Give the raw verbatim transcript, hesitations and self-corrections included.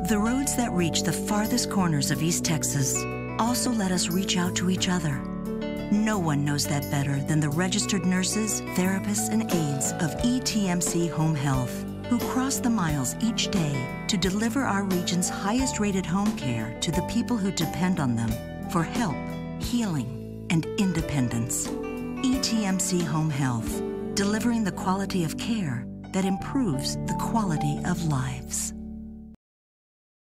The roads that reach the farthest corners of East Texas also let us reach out to each other. No one knows that better than the registered nurses, therapists, and aides of E T M C Home Health, who cross the miles each day to deliver our region's highest-rated home care to the people who depend on them for help, healing, and independence. E T M C Home Health, delivering the quality of care that improves the quality of lives.